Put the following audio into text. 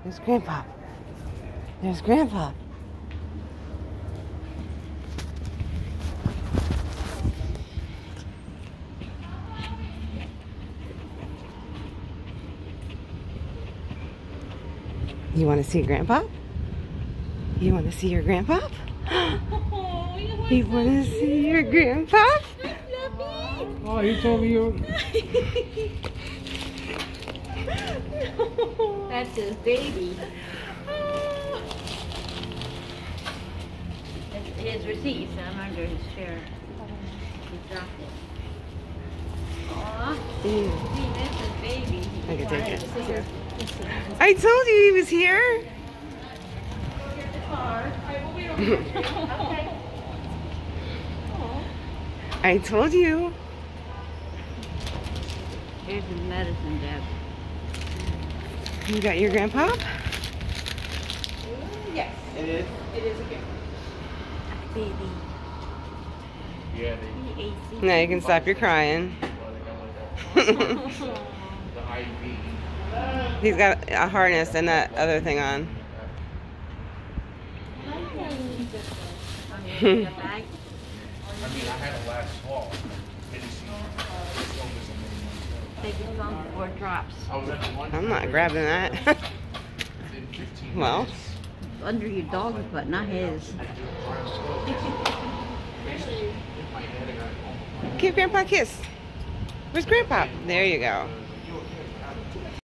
There's Grandpa. There's Grandpa. You want to see Grandpa? You want to see your Grandpa? You want to see your Grandpa? Oh, you told me you... That's his baby. His receipt is under his chair. He dropped it. Aw. See, that's his baby. I can take it. I told you he was here. I told you. Here's his medicine, Deb. You got your Grandpa? Yes, it is. It is a gift. Baby. Yeah, Now you can stop your crying. He's got a harness and that other thing on. I had it last fall. Take it on before it drops. I'm not grabbing that. Well, Under your dog's butt, not his. give Grandpa a kiss. Where's Grandpa? There you go.